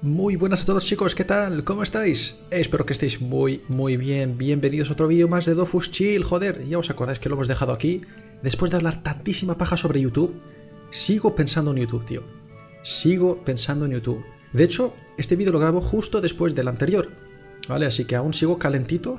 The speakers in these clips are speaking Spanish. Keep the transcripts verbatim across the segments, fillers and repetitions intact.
Muy buenas a todos chicos, ¿qué tal? ¿Cómo estáis? Espero que estéis muy muy bien. Bienvenidos a otro vídeo más de Dofus Chill. Joder, ya os acordáis que lo hemos dejado aquí. Después de hablar tantísima paja sobre YouTube, sigo pensando en YouTube, tío. Sigo pensando en YouTube. De hecho, este vídeo lo grabo justo después del anterior, ¿vale? Así que aún sigo calentito.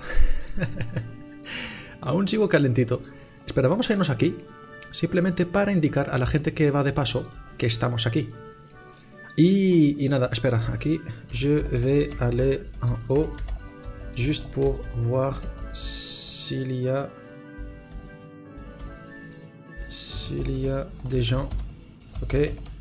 Aún sigo calentito. Espera, vamos a irnos aquí, simplemente para indicar a la gente que va de paso que estamos aquí. Y, y nada, espera, aquí je vais aller en haut juste pour voir s'il y a s'il y a des gens, ok.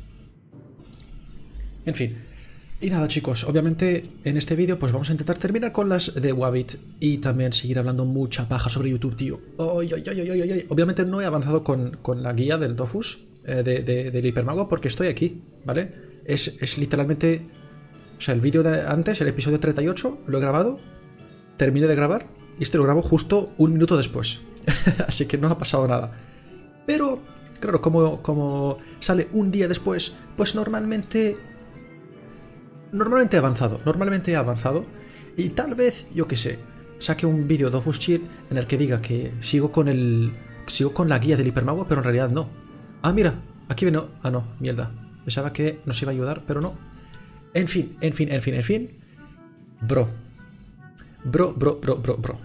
En fin, y nada chicos, obviamente en este vídeo pues vamos a intentar terminar con las de Wabbit y también seguir hablando mucha paja sobre YouTube, tío. Ay, ay, ay, ay, ay, ay. Obviamente no he avanzado con, con la guía del Dofus, eh, de, de, del Hipermago, porque estoy aquí, ¿vale? Es, es literalmente... O sea, el vídeo de antes, el episodio treinta y ocho, lo he grabado, terminé de grabar, y este lo grabo justo un minuto después. Así que no ha pasado nada. Pero, claro, como, como sale un día después, pues normalmente... Normalmente he avanzado, normalmente he avanzado, y tal vez, yo qué sé, saque un vídeo de Dofus Chill en el que diga que sigo con el... Sigo con la guía del Hipermago, pero en realidad no. Ah, mira, aquí viene... Ah, no, mierda. Pensaba que nos iba a ayudar, pero no. En fin, en fin, en fin, en fin. Bro. Bro, bro, bro, bro, bro.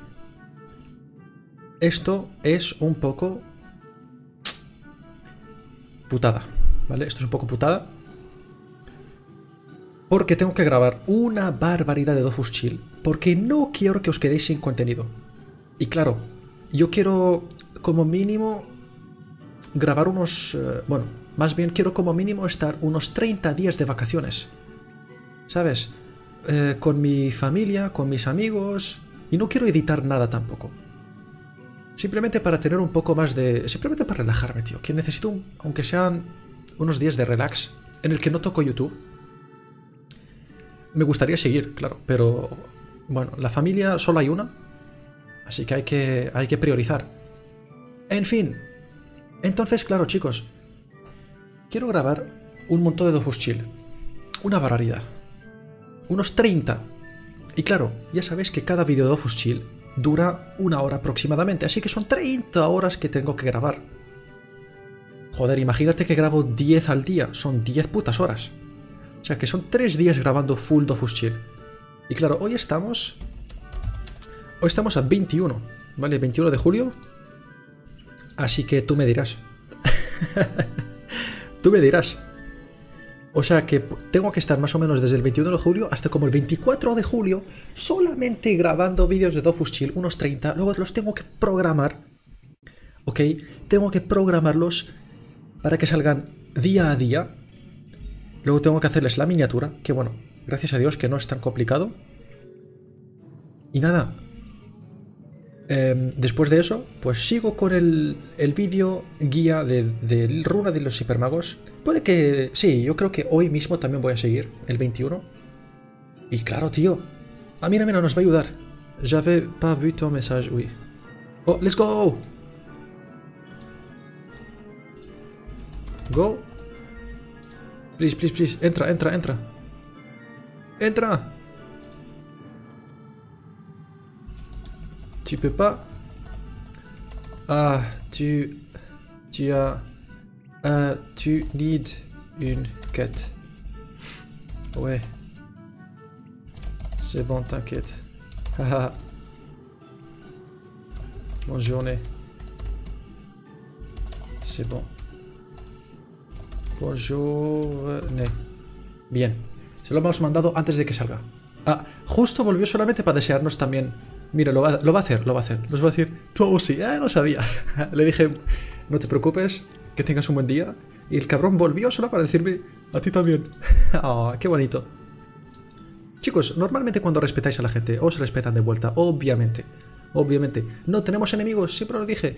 Esto es un poco... putada, ¿vale? Esto es un poco putada. Porque tengo que grabar una barbaridad de Dofus Chill. Porque no quiero que os quedéis sin contenido. Y claro, yo quiero como mínimo grabar unos... Uh, bueno... Más bien quiero como mínimo estar unos treinta días de vacaciones, ¿sabes? Eh, con mi familia, con mis amigos... Y no quiero editar nada tampoco. Simplemente para tener un poco más de... Simplemente para relajarme, tío. Que necesito, un... aunque sean unos días de relax, en el que no toco YouTube. Me gustaría seguir, claro, pero... Bueno, la familia solo hay una. Así que hay que, hay que priorizar. En fin. Entonces, claro, chicos... Quiero grabar un montón de Dofus Chill. Una barbaridad. Unos treinta. Y claro, ya sabéis que cada vídeo de Dofus Chill dura una hora aproximadamente. Así que son treinta horas que tengo que grabar. Joder, imagínate que grabo diez al día. Son diez putas horas. O sea que son tres días grabando full Dofus Chill. Y claro, hoy estamos... Hoy estamos a veintiuno. ¿Vale? veintiuno de julio. Así que tú me dirás. Tú me dirás. O sea que tengo que estar más o menos desde el veintiuno de julio hasta como el veinticuatro de julio solamente grabando vídeos de Dofus Chill, unos treinta. Luego los tengo que programar. ¿Ok? Tengo que programarlos para que salgan día a día. Luego tengo que hacerles la miniatura, que bueno, gracias a Dios que no es tan complicado. Y nada. Eh, después de eso, pues sigo con el, el vídeo guía del de runa de los hipermagos. Puede que... Sí, yo creo que hoy mismo también voy a seguir, el veintiuno. Y claro, tío. Ah, mira, mira, nos va a ayudar. J'avais pas vu ton message, oui. Oh, let's go. Go. Please, please, please. Entra, entra, entra. Entra. Tu peux pas. Ah, tu... Tu as... Uh, tu need une quête. Ouais. C'est bon, t'inquiète. Haha. Bonne journée. C'est bon. Bonjour. Bien. Se lo hemos mandado antes de que salga. Ah, justo volvió solamente para desearnos también... Mira, lo va, lo va a hacer, lo va a hacer. Nos va a decir, tú sí, ah, no sabía. Le dije, no te preocupes, que tengas un buen día. Y el cabrón volvió solo para decirme, a ti también. Oh, qué bonito. Chicos, normalmente cuando respetáis a la gente, os respetan de vuelta, obviamente. Obviamente. No tenemos enemigos, siempre lo dije.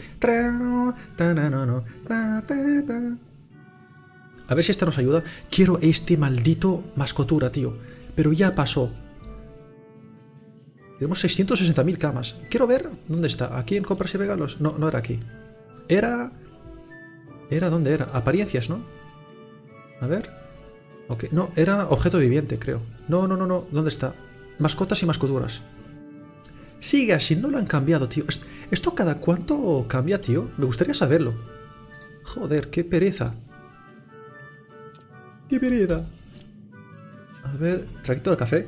A ver si esta nos ayuda. Quiero este maldito mascotura, tío. Pero ya pasó. Tenemos seiscientas sesenta mil camas. Quiero ver dónde está. ¿Aquí en compras y regalos? No, no era aquí. Era... ¿Era dónde era? Apariencias, ¿no? A ver. Ok, no, era objeto viviente, creo. No, no, no, no. ¿Dónde está? Mascotas y mascoturas. Sigue así, no lo han cambiado, tío. ¿Esto cada cuánto cambia, tío? Me gustaría saberlo. Joder, qué pereza. Qué pereza. A ver, traguito de café.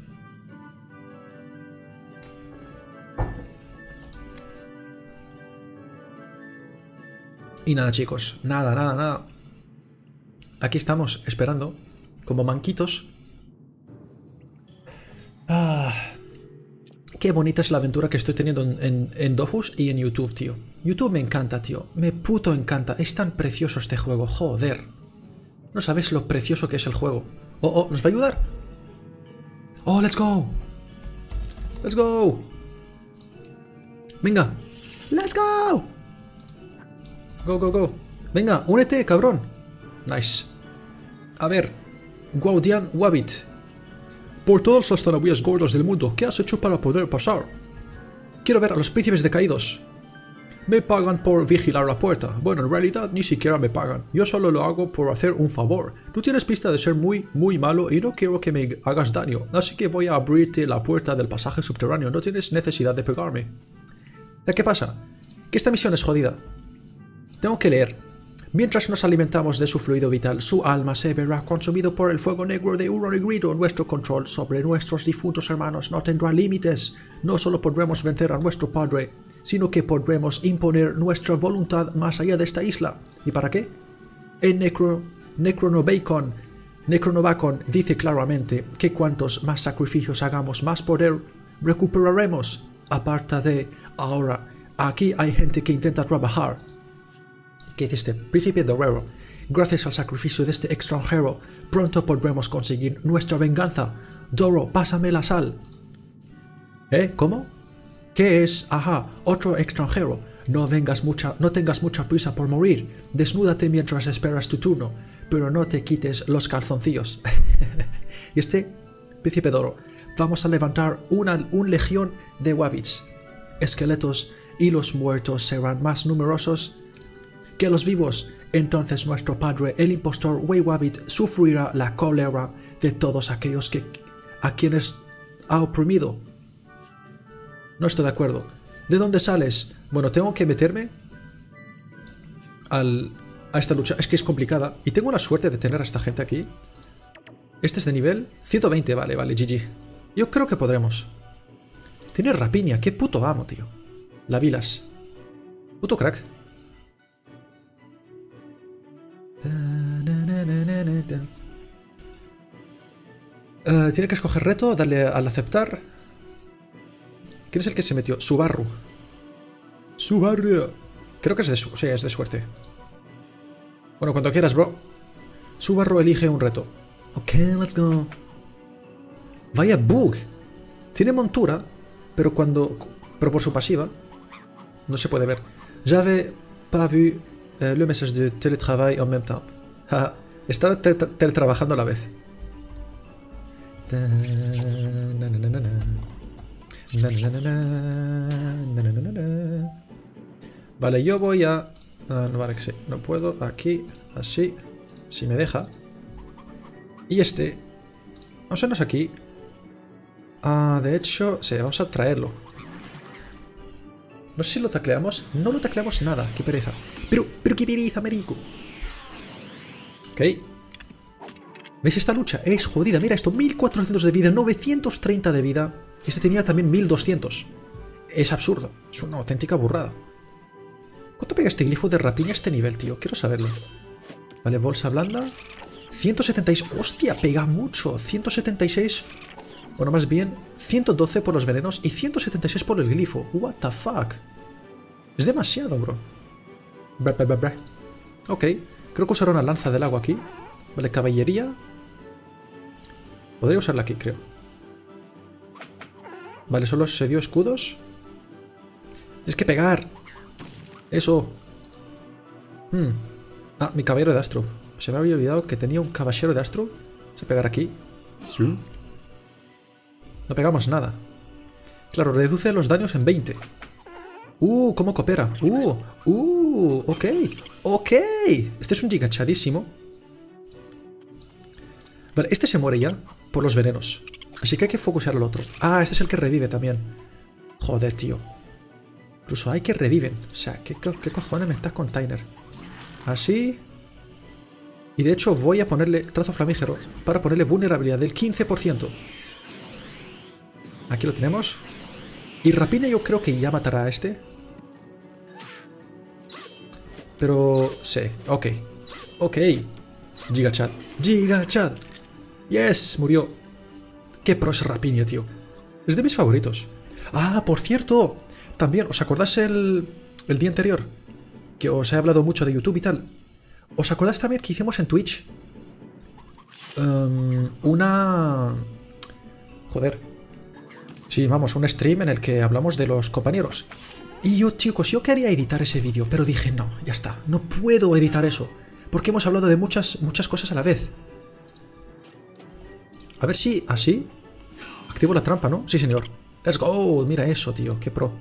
Y nada, chicos. Nada, nada, nada. Aquí estamos, esperando. Como manquitos. Ah... Qué bonita es la aventura que estoy teniendo en, en, en Dofus y en YouTube, tío. YouTube me encanta, tío. Me puto encanta. Es tan precioso este juego. Joder. No sabes lo precioso que es el juego. Oh, oh, ¿nos va a ayudar? Oh, let's go. Let's go. Venga. Let's go. Go, go, go. Venga, únete, cabrón. Nice. A ver. Guardian Wabbit. Por todas las zanahorias gordas del mundo, ¿qué has hecho para poder pasar? Quiero ver a los príncipes decaídos. Me pagan por vigilar la puerta. Bueno, en realidad ni siquiera me pagan. Yo solo lo hago por hacer un favor. Tú tienes pinta de ser muy, muy malo y no quiero que me hagas daño. Así que voy a abrirte la puerta del pasaje subterráneo. No tienes necesidad de pegarme. ¿Qué pasa? Que esta misión es jodida. Tengo que leer. Mientras nos alimentamos de su fluido vital, su alma se verá consumido por el fuego negro de Huron y Greedo. Nuestro control sobre nuestros difuntos hermanos no tendrá límites. No solo podremos vencer a nuestro padre, sino que podremos imponer nuestra voluntad más allá de esta isla. ¿Y para qué? En Necro... Necronobacon... Necronobacon dice claramente que cuantos más sacrificios hagamos, más poder recuperaremos. Aparta de... Ahora, aquí hay gente que intenta trabajar. ¿Qué dice este? Príncipe Dorero. Gracias al sacrificio de este extranjero, pronto podremos conseguir nuestra venganza. Doro, pásame la sal. ¿Eh? ¿Cómo? ¿Qué es? Ajá, otro extranjero. No vengas mucha, no tengas mucha prisa por morir. Desnúdate mientras esperas tu turno, pero no te quites los calzoncillos. Y este, Príncipe Doro, vamos a levantar una un legión de wabbits, esqueletos, y los muertos serán más numerosos que los vivos. Entonces nuestro padre, el impostor Wei Wabbit, sufrirá la cólera de todos aquellos que, a quienes ha oprimido. No estoy de acuerdo. ¿De dónde sales? Bueno, tengo que meterme al, a esta lucha. Es que es complicada. Y tengo la suerte de tener a esta gente aquí. Este es de nivel ciento veinte. Vale, vale, G G. Yo creo que podremos. Tiene rapiña. Qué puto amo, tío. La Vilas. Puto crack. Uh, tiene que escoger reto, darle al aceptar. ¿Quién es el que se metió? Subaru. Subaru. Creo que es de, su sí, es de suerte. Bueno, cuando quieras, bro. Subaru elige un reto. Ok, let's go. Vaya bug. Tiene montura, pero cuando... Pero por su pasiva no se puede ver. J'avais pas vu euh, le message de télétravail en même temps. Jaja. Estar te teletrabajando a la vez. Vale, yo voy a... Ah, no, vale, que sí. No puedo. Aquí, así. Si me deja. Y este... Vamos a irnos aquí. Ah, de hecho... Sí, vamos a traerlo. No sé si lo tacleamos. No lo tacleamos nada. Qué pereza. Pero, pero qué pereza, marico. Ok. ¿Veis esta lucha? Es jodida. Mira esto. mil cuatrocientos de vida. novecientos treinta de vida. Este tenía también mil doscientos. Es absurdo. Es una auténtica burrada. ¿Cuánto pega este glifo de rapiña a este nivel, tío? Quiero saberlo. Vale, bolsa blanda. ciento setenta y seis. ¡Hostia! Pega mucho. ciento setenta y seis. Bueno, más bien ciento doce por los venenos y ciento setenta y seis por el glifo. What the fuck. Es demasiado, bro. Bra, bra, bra, bra. Ok. Creo que usaré una lanza del agua aquí. Vale, caballería. Podría usarla aquí, creo. Vale, solo se dio escudos. Tienes que pegar. Eso. Hmm. Ah, mi caballero de astro. Se me había olvidado que tenía un caballero de astro. Vamos a pegar aquí. Sí. No pegamos nada. Claro, reduce los daños en veinte. Uh, cómo coopera. Uh, uh, ok. Ok. Este es un gigachadísimo. Vale, este se muere ya por los venenos. Así que hay que focusear al otro. Ah, este es el que revive también. Joder, tío. Incluso hay que reviven. O sea, ¿qué, qué, qué cojones me estás con Tyner? Así. Y de hecho voy a ponerle trazo flamígero para ponerle vulnerabilidad del quince por ciento. Aquí lo tenemos. Y Rapina yo creo que ya matará a este. Pero... sí, ok. Ok. Giga Chad. Giga Chad. Yes, murió. Qué pro es Rapina, tío. Es de mis favoritos. Ah, por cierto. También, ¿os acordáis el, el día anterior? Que os he hablado mucho de YouTube y tal. ¿Os acordáis también que hicimos en Twitch? Um, una... Joder. Sí, vamos, un stream en el que hablamos de los compañeros. Y yo, chicos, yo quería editar ese vídeo, pero dije, no, ya está, no puedo editar eso. Porque hemos hablado de muchas, muchas cosas a la vez. A ver si, así, activo la trampa, ¿no? Sí, señor. Let's go, mira eso, tío, qué pro.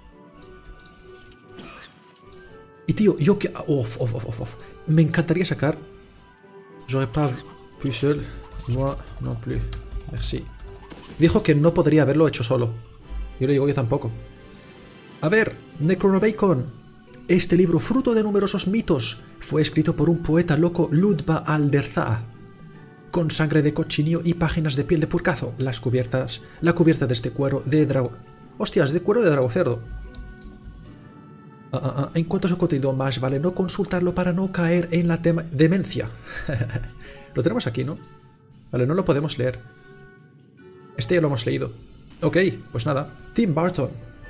Y tío, yo que... Uf, uf, uf, uf. Me encantaría sacar... J'aurais pas pu seul. Moi non plus. Merci. Dijo que no podría haberlo hecho solo. Yo le digo, yo tampoco. A ver, Necronobacon. Este libro, fruto de numerosos mitos, fue escrito por un poeta loco, Ludva Alderza. Con sangre de cochinillo y páginas de piel de purcazo. Las cubiertas... La cubierta de este cuero de drago... Hostias, de cuero de dragocerdo. Uh, uh, uh. En cuanto a su contenido, más vale no consultarlo para no caer en la demencia. Lo tenemos aquí, ¿no? Vale, no lo podemos leer. Este ya lo hemos leído. Ok, pues nada. Tim Burton.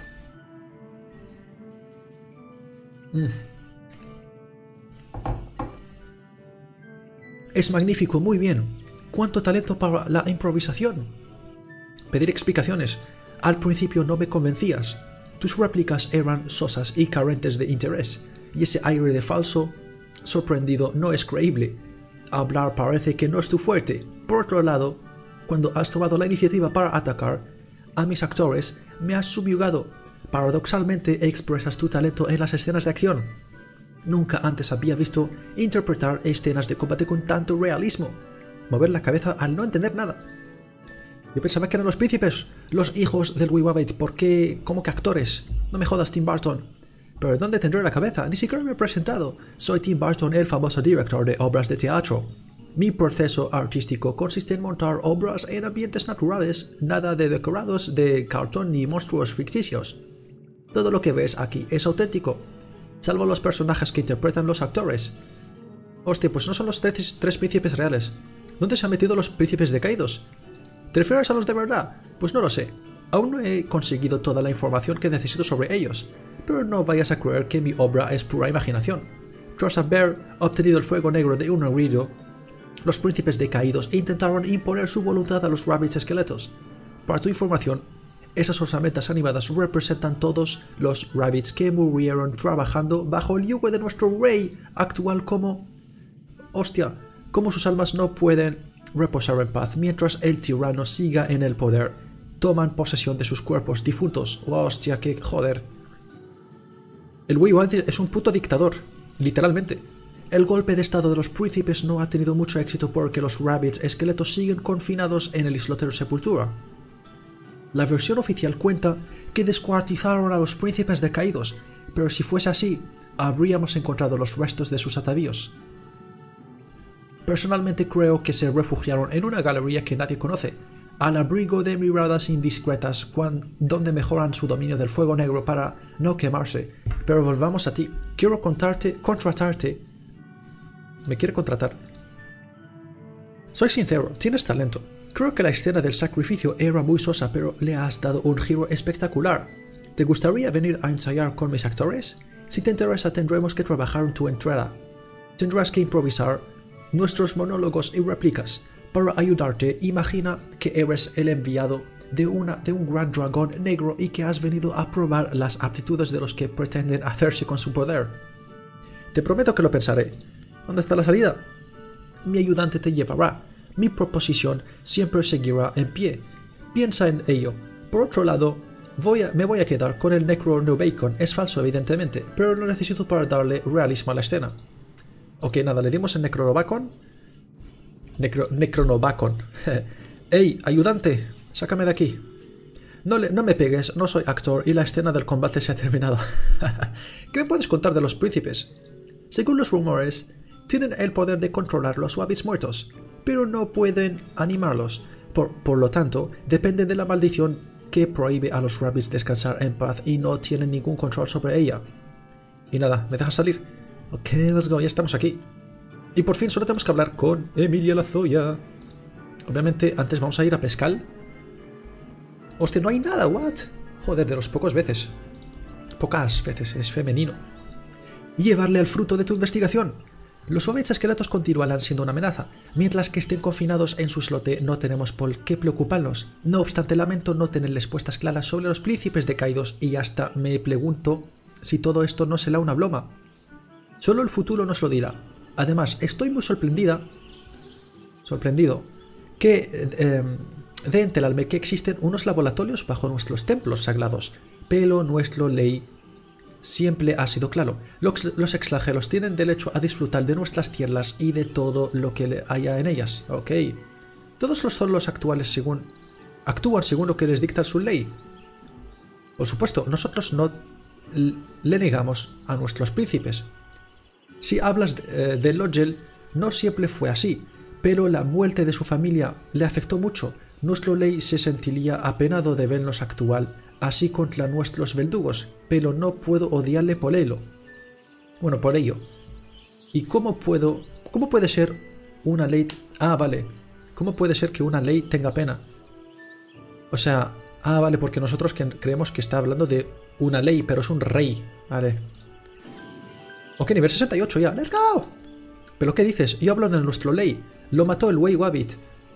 Mm. Es magnífico, muy bien. ¿Cuánto talento para la improvisación? Pedir explicaciones. Al principio no me convencías. Tus réplicas eran sosas y carentes de interés, y ese aire de falso sorprendido no es creíble. Hablar parece que no es tu fuerte. Por otro lado, cuando has tomado la iniciativa para atacar a mis actores, me has subyugado. Paradoxalmente expresas tu talento en las escenas de acción. Nunca antes había visto interpretar escenas de combate con tanto realismo. Mover la cabeza al no entender nada. Yo pensaba que eran los príncipes, los hijos del Wee-Wabbit. ¿Por qué? ¿Cómo que actores? No me jodas, Tim Burton. ¿Pero dónde tendré la cabeza? Ni siquiera me he presentado. Soy Tim Burton, el famoso director de obras de teatro. Mi proceso artístico consiste en montar obras en ambientes naturales, nada de decorados de cartón ni monstruos ficticios. Todo lo que ves aquí es auténtico, salvo los personajes que interpretan los actores. Hostia, pues no son los tres, tres príncipes reales. ¿Dónde se han metido los príncipes decaídos? ¿Te refieres a los de verdad? Pues no lo sé. Aún no he conseguido toda la información que necesito sobre ellos, pero no vayas a creer que mi obra es pura imaginación. Tras haber obtenido el fuego negro de un negrillo, los príncipes decaídos intentaron imponer su voluntad a los rabbits esqueletos. Para tu información, esas osamentas animadas representan todos los rabbits que murieron trabajando bajo el yugo de nuestro rey actual como... Hostia, como sus almas no pueden reposar en paz mientras el tirano siga en el poder. Toman posesión de sus cuerpos difuntos. Hostia, que joder. El Wee-Wabbit es un puto dictador, literalmente. El golpe de estado de los príncipes no ha tenido mucho éxito porque los rabbits esqueletos siguen confinados en el islote de Sepultura. La versión oficial cuenta que descuartizaron a los príncipes decaídos, pero si fuese así, habríamos encontrado los restos de sus atavíos. Personalmente creo que se refugiaron en una galería que nadie conoce, al abrigo de miradas indiscretas, cuando, donde mejoran su dominio del fuego negro para no quemarse. Pero volvamos a ti. Quiero contarte, contratarte. ¿Me quiere contratar? Soy sincero, tienes talento. Creo que la escena del sacrificio era muy sosa, pero le has dado un giro espectacular. ¿Te gustaría venir a ensayar con mis actores? Si te interesa, tendremos que trabajar en tu entrada. Tendrás que improvisar nuestros monólogos y réplicas. Para ayudarte, imagina que eres el enviado de, una, de un gran dragón negro y que has venido a probar las aptitudes de los que pretenden hacerse con su poder. Te prometo que lo pensaré. ¿Dónde está la salida? Mi ayudante te llevará. Mi proposición siempre seguirá en pie. Piensa en ello. Por otro lado, voy a, me voy a quedar con el Necronobacon. Es falso, evidentemente, pero lo necesito para darle realismo a la escena. Ok, nada, le dimos el Necronobacon. Necro Necronovacon. ¡Ey, ayudante! Sácame de aquí. No, le, no me pegues, no soy actor y la escena del combate se ha terminado. ¿Qué me puedes contar de los príncipes? Según los rumores, tienen el poder de controlar los Wabbits muertos, pero no pueden animarlos. Por, por lo tanto, dependen de la maldición que prohíbe a los Wabbits descansar en paz y no tienen ningún control sobre ella. Y nada, ¿me dejas salir? Ok, let's go, ya estamos aquí. Y por fin solo tenemos que hablar con Emilia la Zoya. Obviamente, antes vamos a ir a pescar. Hostia, no hay nada, what? Joder, de los pocos veces. Pocas veces, es femenino. Y llevarle al fruto de tu investigación. Los Wabbits esqueletos continuarán siendo una amenaza. Mientras que estén confinados en su islote, no tenemos por qué preocuparnos. No obstante, lamento no tener respuestas claras sobre los príncipes decaídos y hasta me pregunto si todo esto no será una broma. Solo el futuro nos lo dirá. Además, estoy muy sorprendida, sorprendido, que eh, de enterarme que existen unos laboratorios bajo nuestros templos sagrados, pero nuestra ley siempre ha sido claro. Los, los extranjeros tienen derecho a disfrutar de nuestras tierras y de todo lo que haya en ellas. Ok. Todos los zorros actuales según, actúan según lo que les dicta su ley. Por supuesto, nosotros no le negamos a nuestros príncipes. Si hablas de, eh, de Logel, no siempre fue así, pero la muerte de su familia le afectó mucho. Nuestro ley se sentiría apenado de vernos actuar así contra nuestros verdugos, pero no puedo odiarle por ello. Bueno, por ello. ¿Y cómo puedo, cómo puede ser una ley? Ah, vale. ¿Cómo puede ser que una ley tenga pena? O sea, ah, vale, porque nosotros que creemos que está hablando de una ley, pero es un rey. Vale. Ok, nivel sesenta y ocho ya. ¡Let's go! ¿Pero qué dices? Yo hablo de nuestro ley. Lo mató el Wey Wabbit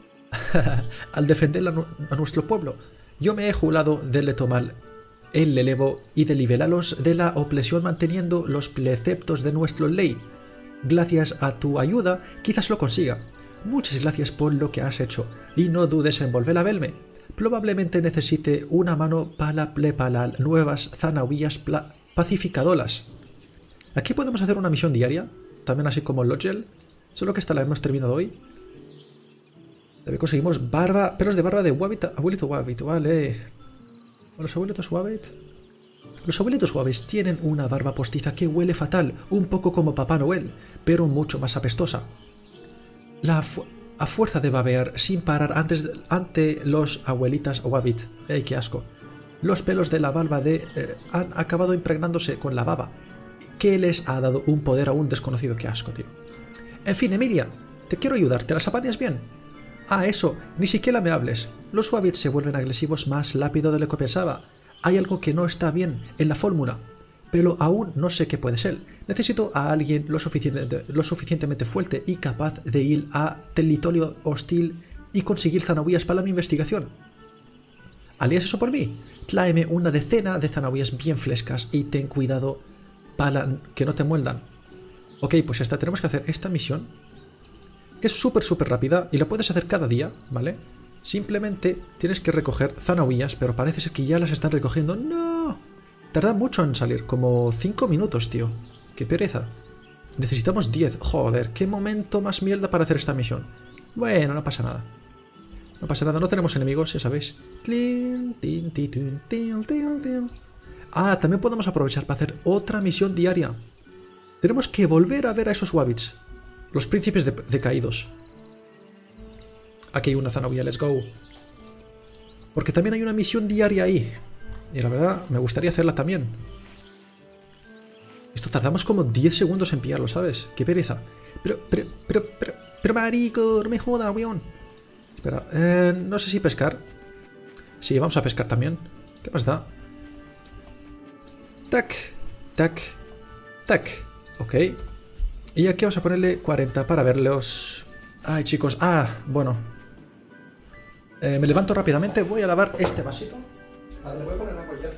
al defender a, nu a nuestro pueblo. Yo me he jurado de le tomar el relevo y de liberarlos de la opresión manteniendo los preceptos de nuestra ley. Gracias a tu ayuda, quizás lo consiga. Muchas gracias por lo que has hecho y no dudes en volver a verme. Probablemente necesite una mano para preparar nuevas zanahorias pacificadoras. Aquí podemos hacer una misión diaria, también así como Logel, solo que esta la hemos terminado hoy. También conseguimos barba, pelos de barba de Wabbit, abuelito Wabbit, vale. Los abuelitos Wabbit. Los abuelitos Wabbit tienen una barba postiza que huele fatal, un poco como Papá Noel, pero mucho más apestosa. La fu a fuerza de babear sin parar antes de, ante los abuelitas Wabbit. ¡Ey, qué asco! Los pelos de la barba de eh, han acabado impregnándose con la baba, que les ha dado un poder aún desconocido. ¡Qué asco, tío! En fin, Emilia, te quiero ayudar, ¿te las apañas bien? Ah, eso, ni siquiera me hables. Los Wabbits se vuelven agresivos más rápido de lo que pensaba. Hay algo que no está bien en la fórmula, pero aún no sé qué puede ser. Necesito a alguien lo suficientemente, lo suficientemente fuerte y capaz de ir a territorio hostil y conseguir zanahorias para mi investigación. ¿Harías eso por mí? Tráeme una decena de zanahorias bien frescas y ten cuidado para que no te muerdan. Ok, pues esta tenemos que hacer esta misión, que es súper súper rápida y la puedes hacer cada día, ¿vale? Simplemente tienes que recoger zanahorias, pero parece ser que ya las están recogiendo. ¡No! Tarda mucho en salir, como cinco minutos, tío. ¡Qué pereza! Necesitamos diez. Joder, qué momento más mierda para hacer esta misión. Bueno, no pasa nada. No pasa nada, no tenemos enemigos, ya sabéis. Ah, también podemos aprovechar para hacer otra misión diaria. Tenemos que volver a ver a esos Wabbits. Los príncipes de decaídos. Aquí hay una zanahoria, let's go. Porque también hay una misión diaria ahí. Y la verdad, me gustaría hacerla también. Esto tardamos como diez segundos en pillarlo, ¿sabes? Qué pereza. Pero, pero, pero, pero, pero marico, no me joda, weón. Espera, eh, no sé si pescar. Sí, vamos a pescar también. ¿Qué más da? Tac, tac, tac. Ok. Y aquí vamos a ponerle cuarenta para verlos. Ay, chicos. Ah, bueno. Eh, me levanto rápidamente. Voy a lavar este vasito. A ver, le voy a poner agua ya.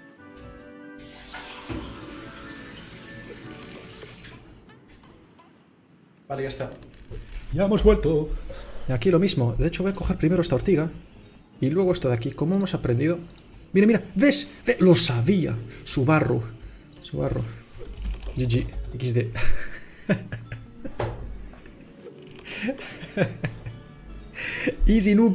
Vale, ya está. Ya hemos vuelto. Y aquí lo mismo. De hecho, voy a coger primero esta ortiga. Y luego esto de aquí. ¿Cómo hemos aprendido? Mira, mira. ¿Ves? ¿Ves? Lo sabía. Subaru. Subaru. G G. equis de. Easy noob.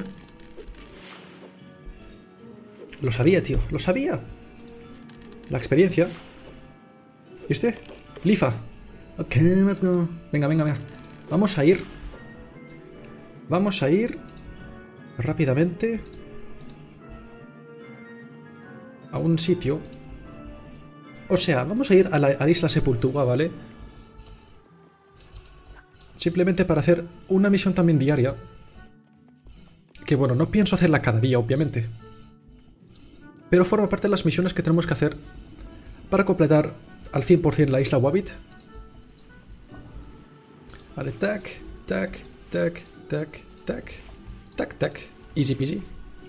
Lo sabía, tío. Lo sabía. La experiencia. ¿Viste? Lifa. Ok, let's go. Venga, venga, venga. Vamos a ir. Vamos a ir rápidamente a un sitio. O sea, vamos a ir a la, a la isla Sepultura, ¿vale? Simplemente para hacer una misión también diaria. Que bueno, no pienso hacerla cada día, obviamente. Pero forma parte de las misiones que tenemos que hacer para completar al cien por cien la isla Wabbit. Vale, tac, tac, tac, tac, tac, tac, tac. Easy peasy.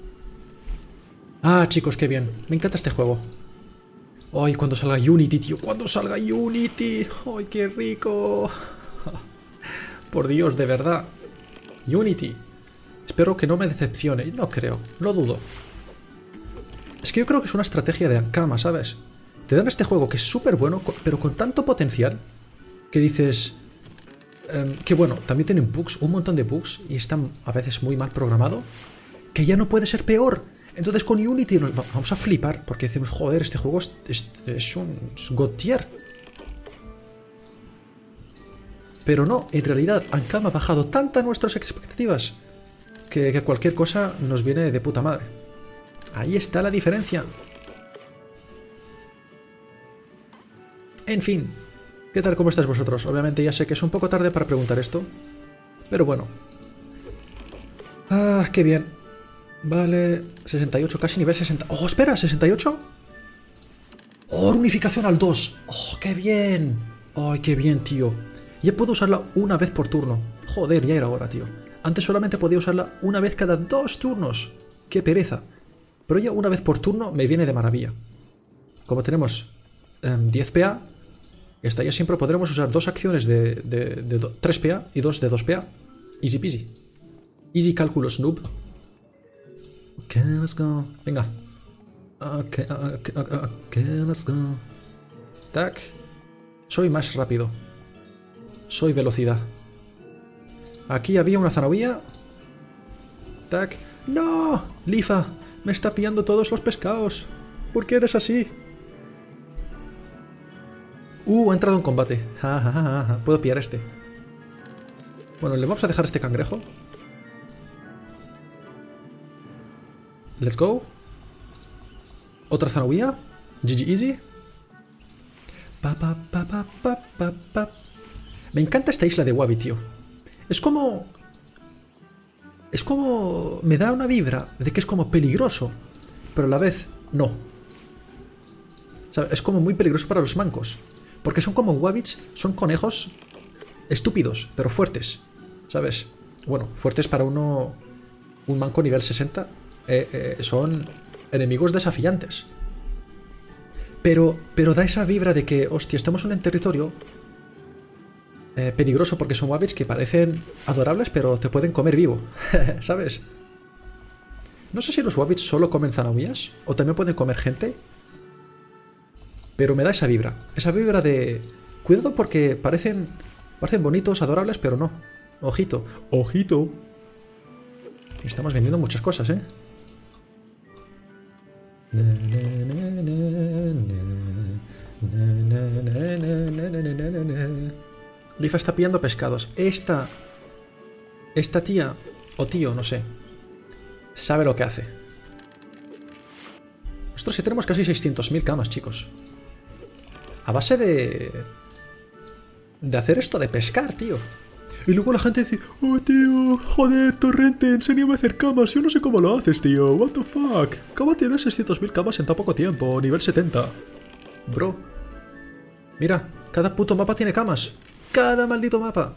Ah, chicos, qué bien. Me encanta este juego. Ay, cuando salga Unity, tío. Cuando salga Unity. Ay, qué rico. Por Dios, de verdad. Unity. Espero que no me decepcione. No creo, lo dudo. Es que yo creo que es una estrategia de Ankama, ¿sabes? Te dan este juego que es súper bueno, pero con tanto potencial, que dices... Um, que bueno, también tienen bugs, un montón de bugs, y están a veces muy mal programado, que ya no puede ser peor. Entonces con Unity nos vamos a flipar, porque decimos, joder, este juego es, es, es un es God tier. Pero no, en realidad Ankama ha bajado tantas nuestras expectativas, que, que cualquier cosa nos viene de puta madre. Ahí está la diferencia. En fin, ¿qué tal? ¿Cómo estáis vosotros? Obviamente ya sé que es un poco tarde para preguntar esto, pero bueno. Ah, qué bien. Vale, sesenta y ocho, casi nivel sesenta. ¡Oh, espera! ¿sesenta y ocho? ¡Oh, unificación al dos! ¡Oh, qué bien! ¡Ay, qué bien, tío! Ya puedo usarla una vez por turno. Joder, ya era hora, tío. Antes solamente podía usarla una vez cada dos turnos. ¡Qué pereza! Pero ya una vez por turno me viene de maravilla. Como tenemos um, diez P A, esta ya siempre podremos usar dos acciones de, de, de, de tres P A y dos de dos P A. Easy peasy. Easy cálculos, noob. Ok, let's go. Venga. Ok, ok, ok, ok, let's go. Tac. Soy más rápido. Soy velocidad. Aquí había una zanahoria. Tac. ¡No! Lifa, me está pillando todos los pescados. ¿Por qué eres así? Uh, ha entrado en combate. Ja, ja, ja, ja. Puedo pillar este. Bueno, le vamos a dejar este cangrejo. Let's go. Otra zanahoria. G G easy. Pa, pa, pa, pa, pa, pa, pa. Me encanta esta isla de Wabbit, tío. Es como... Es como... Me da una vibra de que es como peligroso, pero a la vez no. O sea, es como muy peligroso para los mancos. Porque son como Wabbits, son conejos estúpidos, pero fuertes. ¿Sabes? Bueno, fuertes para uno... Un manco nivel sesenta. Eh, eh, son enemigos desafiantes. Pero, pero da esa vibra de que, hostia, estamos en un territorio eh, peligroso porque son Wabbits que parecen adorables, pero te pueden comer vivo. ¿Sabes? No sé si los Wabbits solo comen zanahorias o también pueden comer gente. Pero me da esa vibra. Esa vibra de... Cuidado porque parecen, parecen bonitos, adorables, pero no. Ojito. Ojito. Estamos vendiendo muchas cosas, ¿eh? Lifa está pillando pescados. Esta... Esta tía, o tío, no sé, sabe lo que hace. Nosotros sí tenemos casi seiscientos mil camas, chicos. A base de... De hacer esto de pescar, tío. Y luego la gente dice, oh, tío, joder, Torrente, enséñame a hacer camas. Yo no sé cómo lo haces, tío. What the fuck. ¿Cómo tienes seiscientos mil camas en tan poco tiempo? Nivel setenta. Bro. Mira, cada puto mapa tiene camas. Cada maldito mapa.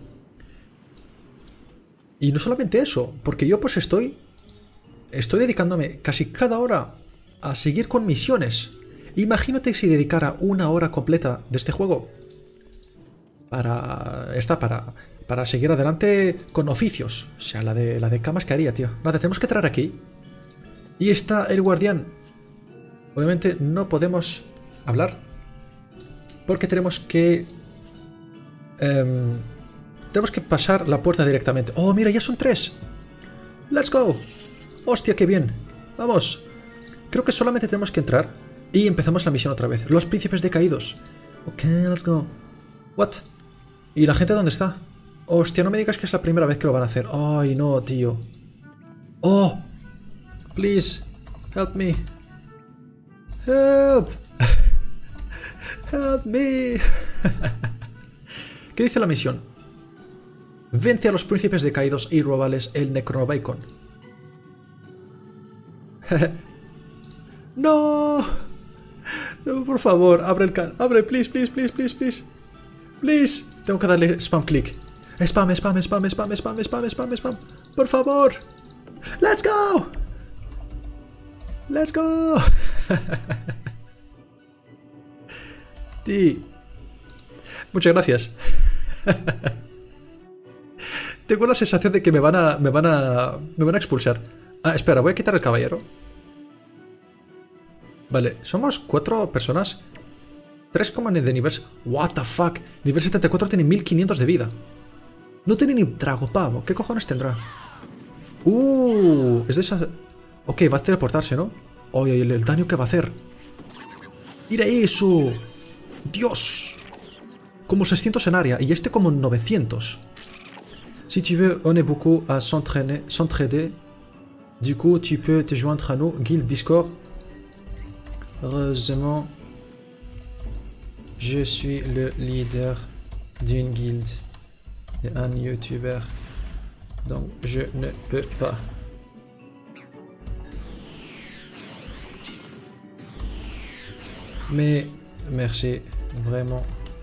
Y no solamente eso, porque yo pues estoy... Estoy dedicándome casi cada hora a seguir con misiones. Imagínate si dedicara una hora completa de este juego para... Esta, para... Para seguir adelante con oficios. O sea, la de, la de camas que haría, tío. Nada, tenemos que traer aquí. Y está el guardián. Obviamente no podemos hablar. Porque tenemos que... Um, Tenemos que pasar la puerta directamente. ¡Oh, mira, ya son tres! ¡Let's go! ¡Hostia, qué bien! ¡Vamos! Creo que solamente tenemos que entrar y empezamos la misión otra vez. Los príncipes decaídos. Ok, let's go. What? ¿Y la gente dónde está? Hostia, no me digas que es la primera vez que lo van a hacer. Ay, no, tío. Oh, please, help me. Help. Help me. ¿Qué dice la misión? Vence a los príncipes decaídos y róbales el Necrobacon. No. No, por favor, abre el can. Abre, please, please, please, please, please. Please. Tengo que darle spam click. Spam, spam, spam, spam, spam, spam, spam, spam. Por favor. Let's go. Let's go. Sí. Muchas gracias. Tengo la sensación de que me van a. me van a. me van a expulsar. Ah, espera, voy a quitar el caballero. Vale, somos cuatro personas. tres como de nivel. What the fuck. Nivel setenta y cuatro tiene mil quinientos de vida. No tiene ni dragopavo. ¿Qué cojones tendrá? Uh, es de esas. Ok, va a teleportarse, ¿no? Oye, el, el daño que va a hacer. ¡Mira eso! ¡Dios! Como seiscientos en área y este como novecientos. Si tu veux, on est beaucoup à s'entraîner, s'entraider. Du coup, tu peux te joindre à nous, guild Discord. Heureusement, je suis le leader d'une guilde et un YouTuber. Donc, je ne peux pas. Mais, merci, vraiment.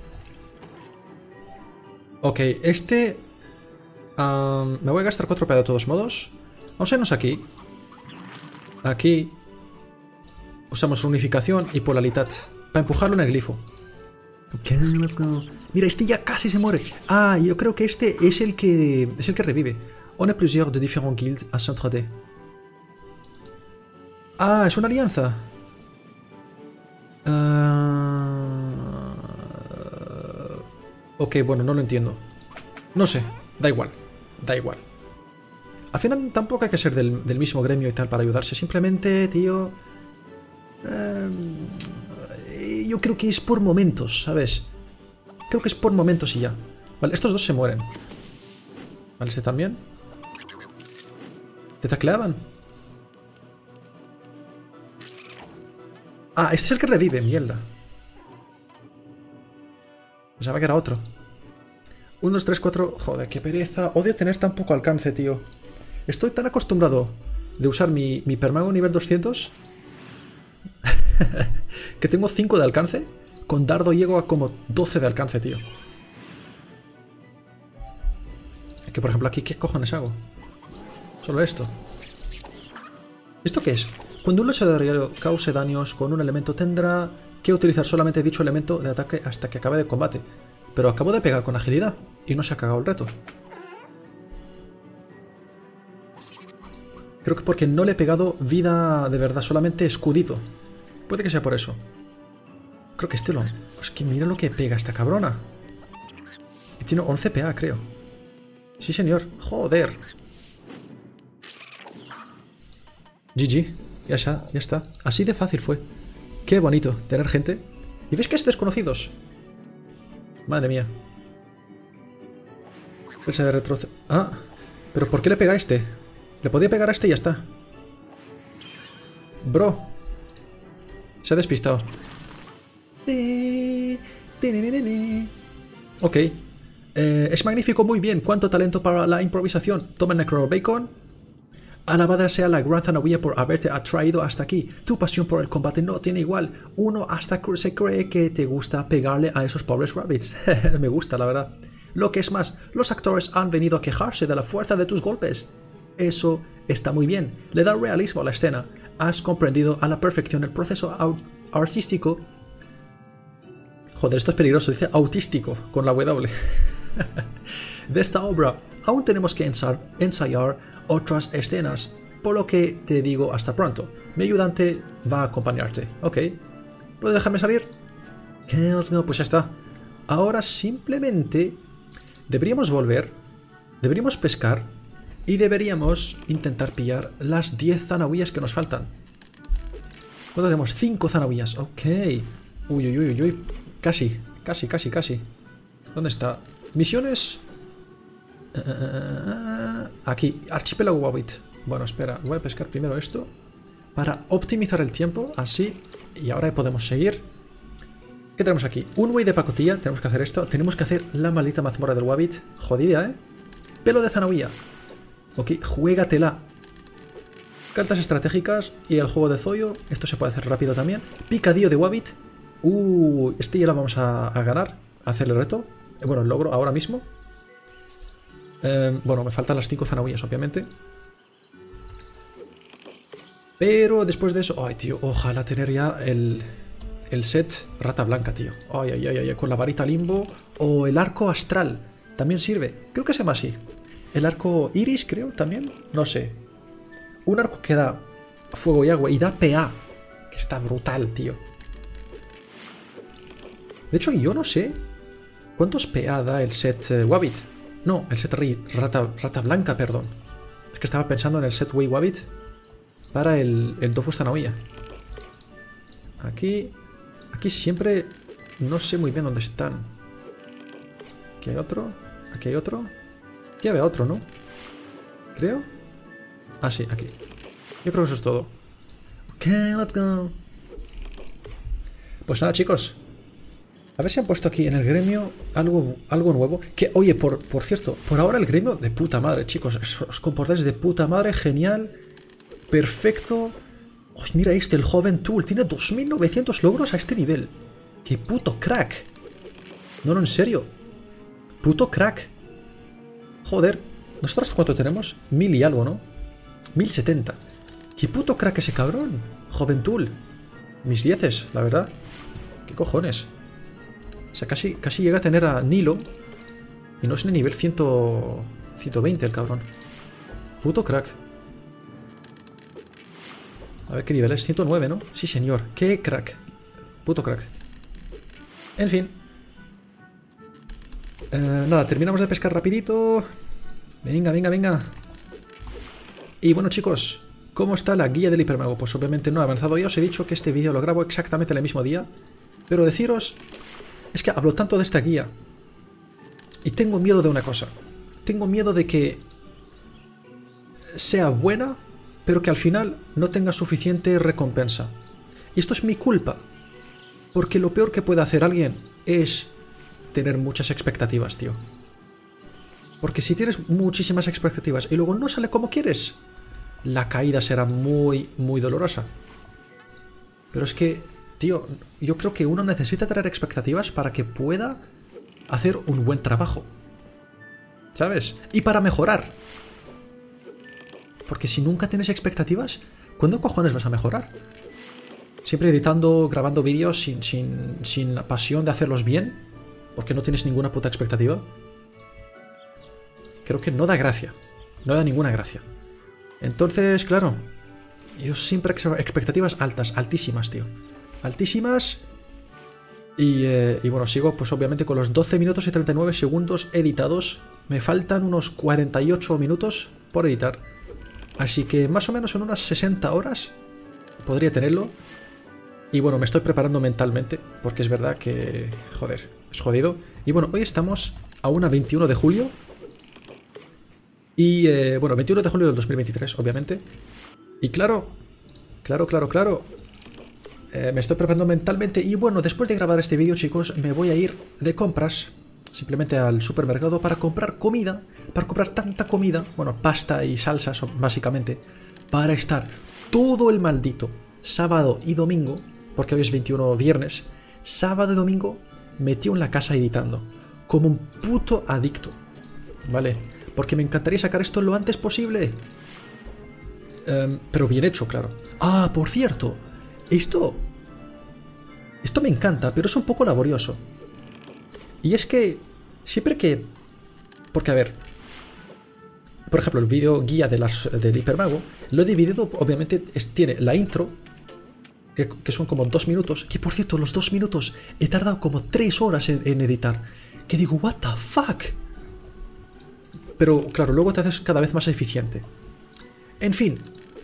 Ok, este... Um, me voy a gastar cuatro P de todos modos. Vamos a irnos aquí. Aquí. Usamos unificación y polaridad para empujarlo en el glifo. Ok, let's go. Mira, este ya casi se muere. Ah, yo creo que este es el que es el que revive. On est plusieurs de différentes guildes à s'entraider. Ah, es una alianza. Uh... Ok, bueno, no lo entiendo. No sé, da igual. Da igual. Al final tampoco hay que ser del, del mismo gremio y tal para ayudarse. Simplemente, tío... Eh, yo creo que es por momentos, ¿sabes? Creo que es por momentos y ya. Vale, estos dos se mueren. Vale, este también. ¿Te tacleaban? Ah, este es el que revive, mierda. Pensaba que era otro. uno, dos, tres, cuatro... Joder, qué pereza. Odio tener tan poco alcance, tío. Estoy tan acostumbrado de usar mi, mi permago nivel doscientos que tengo cinco de alcance. Con dardo llego a como doce de alcance, tío. Que por ejemplo aquí, ¿qué cojones hago? Solo esto. ¿Esto qué es? Cuando un legendario cause daños con un elemento tendrá que utilizar solamente dicho elemento de ataque hasta que acabe de combate. Pero acabo de pegar con agilidad y no se ha cagado el reto. Creo que porque no le he pegado vida de verdad, solamente escudito. Puede que sea por eso. Creo que este lo... Es que mira lo que pega esta cabrona. Y tiene once P A, creo. Sí, señor. Joder. G G. Ya está, ya está. Así de fácil fue. Qué bonito tener gente. ¿Y ves que es desconocidos? Madre mía. Él se retrocede. Ah, pero ¿por qué le pega a este? Le podía pegar a este y ya está. Bro. Se ha despistado. Ok. Eh, es magnífico, muy bien. Cuánto talento para la improvisación. Toma el Necrobacon. Alabada sea la gran Zanahoria por haberte atraído hasta aquí. Tu pasión por el combate no tiene igual. Uno hasta se cree que te gusta pegarle a esos pobres rabbits. Me gusta, la verdad. Lo que es más, los actores han venido a quejarse de la fuerza de tus golpes. Eso está muy bien. Le da realismo a la escena. Has comprendido a la perfección el proceso artístico. Joder, esto es peligroso. Dice autístico con la W. De esta obra. Aún tenemos que ensayar otras escenas, por lo que te digo hasta pronto. Mi ayudante va a acompañarte. Ok. ¿Puedes dejarme salir? Pues ya está. Ahora simplemente Deberíamos volver, deberíamos pescar y deberíamos intentar pillar las diez zanahorias que nos faltan. ¿Cuánto tenemos? cinco zanahorias. Ok. Uy, uy, uy, uy. Casi, casi, casi, casi. ¿Dónde está? Misiones. Uh, aquí, archipiélago Wawit. Bueno, espera, voy a pescar primero esto para optimizar el tiempo, así. Y ahora podemos seguir. ¿Qué tenemos aquí? Un buey de pacotilla, tenemos que hacer esto. Tenemos que hacer la maldita mazmorra del Wawit. Jodida, ¿eh? Pelo de zanahoria. Ok, juégatela. Cartas estratégicas y el juego de Zoyo. Esto se puede hacer rápido también. Picadillo de Wawit. Uh, este ya lo vamos a, a ganar. A hacer el reto. Bueno, el logro ahora mismo. Eh, bueno, me faltan las cinco zanahorias, obviamente. Pero después de eso... Ay, tío, ojalá tener ya el... El set rata blanca, tío. Ay, ay, ay, ay, con la varita limbo. O el arco astral. También sirve. Creo que se llama así. El arco iris, creo, también. No sé. Un arco que da fuego y agua y da P A. Que está brutal, tío. De hecho, yo no sé cuántos P A da el set uh, Wawit. No, el set rata, rata blanca, perdón. Es que estaba pensando en el set Way Wawit para el, el Dofus Zanahoria. Aquí... Aquí siempre no sé muy bien dónde están. Aquí hay otro. Aquí hay otro. Aquí había otro, ¿no? Creo. Ah, sí, aquí. Yo creo que eso es todo. Ok, let's go. Pues nada, chicos. A ver si han puesto aquí en el gremio algo, algo nuevo. Que, oye, por, por cierto, por ahora el gremio de puta madre, chicos. Os comportáis de puta madre, genial. Perfecto. Oh, mira este, el joven Tool. Tiene dos mil novecientos logros a este nivel. ¡Qué puto crack! No, no, en serio. Puto crack. Joder. ¿Nosotros cuánto tenemos? Mil y algo, ¿no? Mil setenta. ¡Qué puto crack ese cabrón! Joven Tool. Mis dieces, la verdad. ¿Qué cojones? O sea, casi, casi llega a tener a Nilo. Y no es ni nivel cien, ciento veinte el cabrón. Puto crack. A ver qué nivel es, ciento nueve, ¿no? Sí, señor. ¡Qué crack! Puto crack. En fin. Eh, nada, terminamos de pescar rapidito. Venga, venga, venga. Y bueno, chicos, ¿cómo está la guía del hipermago? Pues obviamente no ha avanzado. Ya os he dicho que este vídeo lo grabo exactamente el mismo día. Pero deciros... Es que hablo tanto de esta guía. Y tengo miedo de una cosa. Tengo miedo de que... sea buena... pero que al final no tenga suficiente recompensa. Y esto es mi culpa. Porque lo peor que puede hacer alguien es tener muchas expectativas, tío. Porque si tienes muchísimas expectativas y luego no sale como quieres, la caída será muy, muy dolorosa. Pero es que, tío, yo creo que uno necesita tener expectativas para que pueda hacer un buen trabajo. ¿Sabes? Y para mejorar. Porque si nunca tienes expectativas, ¿cuándo cojones vas a mejorar? Siempre editando, grabando vídeos sin, sin, sin la pasión de hacerlos bien, porque no tienes ninguna puta expectativa. Creo que no da gracia. No da ninguna gracia. Entonces, claro, yo siempre expectativas altas, altísimas, tío. Altísimas. Y, eh, y bueno, sigo pues obviamente con los doce minutos y treinta y nueve segundos editados. Me faltan unos cuarenta y ocho minutos por editar. Así que más o menos en unas sesenta horas podría tenerlo. Y bueno, me estoy preparando mentalmente, porque es verdad que... joder, es jodido. Y bueno, hoy estamos a una veintiuno de julio. Y eh, bueno, veintiuno de julio del dos mil veintitrés, obviamente. Y claro, claro, claro, claro. Eh, me estoy preparando mentalmente. Y bueno, después de grabar este vídeo, chicos, me voy a ir de compras. Simplemente al supermercado para comprar comida, para comprar tanta comida, bueno, pasta y salsas básicamente, para estar todo el maldito sábado y domingo, porque hoy es veintiuno viernes, sábado y domingo metido en la casa editando, como un puto adicto, ¿vale? Porque me encantaría sacar esto lo antes posible, um, pero bien hecho, claro. Ah, por cierto, esto, esto me encanta, pero es un poco laborioso. Y es que siempre que... Porque, a ver... Por ejemplo, el vídeo guía de las, del hipermago lo he dividido, obviamente, es, tiene la intro, que, que son como dos minutos. Que, por cierto, los dos minutos he tardado como tres horas en, en editar. Que digo, what the fuck? Pero claro, luego te haces cada vez más eficiente. En fin.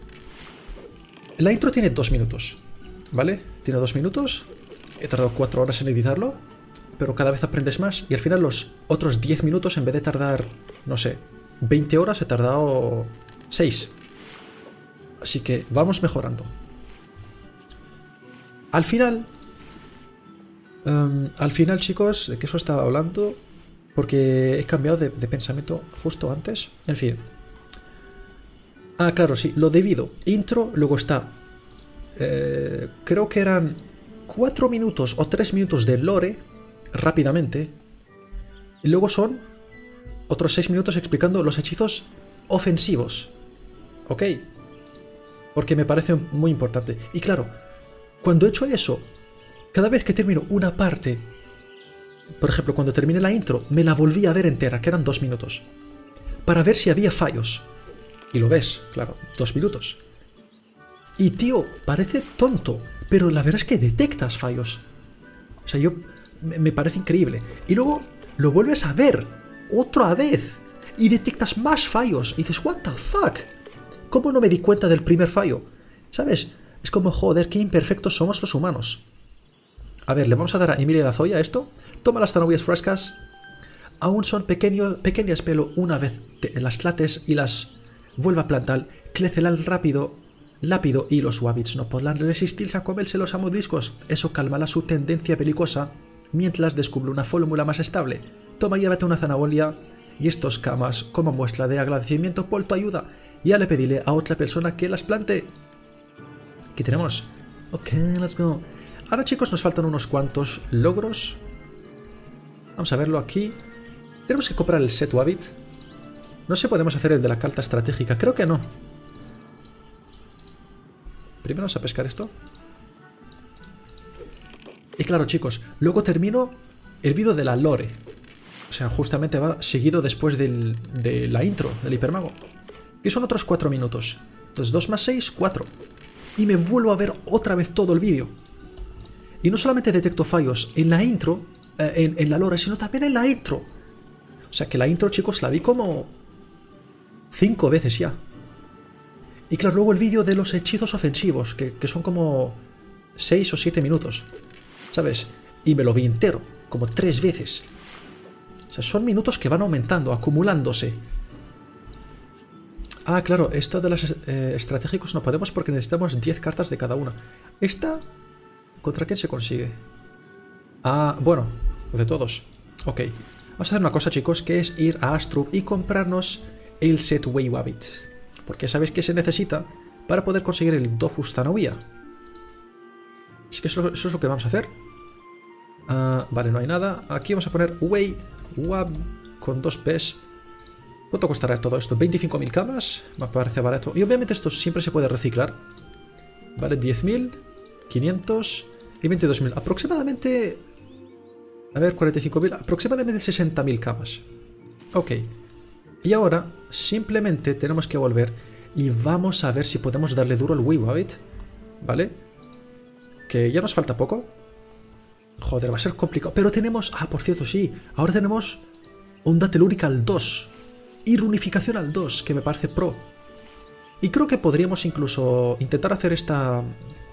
La intro tiene dos minutos. ¿Vale? Tiene dos minutos. He tardado cuatro horas en editarlo. Pero cada vez aprendes más. Y al final los otros diez minutos, en vez de tardar, no sé, veinte horas, he tardado seis. Así que vamos mejorando. Al final... Um, al final, chicos, de que eso estaba hablando... Porque he cambiado de, de pensamiento justo antes. En fin. Ah, claro, sí. Lo debido. Intro, luego está... Eh, creo que eran cuatro minutos o tres minutos de lore. Rápidamente. Y luego son otros seis minutos explicando los hechizos ofensivos. ¿Ok? Porque me parece muy importante. Y claro, cuando he hecho eso, cada vez que termino una parte... Por ejemplo, cuando terminé la intro, me la volví a ver entera, que eran dos minutos. Para ver si había fallos. Y lo ves, claro, dos minutos. Y tío, parece tonto, pero la verdad es que detectas fallos. O sea, yo... Me parece increíble. Y luego lo vuelves a ver otra vez. Y detectas más fallos. Y dices, what the fuck. ¿Cómo no me di cuenta del primer fallo? ¿Sabes? Es como, joder, qué imperfectos somos los humanos. A ver, le vamos a dar a Emilia la Zoya esto. Toma las zanahorias frescas. Aún son pequeños, pequeñas, pero una vez te las lates y las vuelva a plantar, crecerán rápido, lápido y los wabbits no podrán resistirse a comerse los amodiscos. Eso calmará su tendencia belicosa mientras descubre una fórmula más estable. Toma y llévate una zanahoria y estos camas como muestra de agradecimiento por tu ayuda. Ya le pediré a otra persona que las plante. ¿Qué tenemos? Ok, let's go. Ahora, chicos, nos faltan unos cuantos logros. Vamos a verlo aquí. Tenemos que comprar el set Wabbit. No sé si podemos hacer el de la carta estratégica. Creo que no. Primero vamos a pescar esto. Y claro, chicos, luego termino el vídeo de la lore. O sea, justamente va seguido después del, de la intro del hipermago. Que son otros cuatro minutos. Entonces, dos más seis, cuatro. Y me vuelvo a ver otra vez todo el vídeo. Y no solamente detecto fallos en la intro, eh, en, en la lore, sino también en la intro. O sea que la intro, chicos, la vi como cinco veces ya. Y claro, luego el vídeo de los hechizos ofensivos, que, que son como seis o siete minutos. ¿Sabes? Y me lo vi entero, como tres veces. O sea, son minutos que van aumentando, acumulándose. Ah, claro, esto de los eh, estratégicos no podemos porque necesitamos diez cartas de cada una. Esta... ¿Contra quién se consigue? Ah, bueno, de todos. Ok. Vamos a hacer una cosa, chicos, que es ir a Astrup y comprarnos el set Way Wabbit. Porque sabéis que se necesita para poder conseguir el Dofus Zanahoria. Así que eso, eso es lo que vamos a hacer. Uh, vale, no hay nada. Aquí vamos a poner Way Wab con dos P's. ¿Cuánto costará todo esto? veinticinco mil camas. Me parece barato. Y obviamente esto siempre se puede reciclar. Vale, diez mil, quinientos y veintidós mil. Aproximadamente... A ver, cuarenta y cinco mil. Aproximadamente sesenta mil camas. Ok. Y ahora simplemente tenemos que volver y vamos a ver si podemos darle duro al Way Wabbit. ¿Vale? Que ya nos falta poco. Joder, va a ser complicado. Pero tenemos... Ah, por cierto, sí. Ahora tenemos Onda Telúrica al dos. Y Runificación al dos, que me parece pro. Y creo que podríamos incluso intentar hacer esta...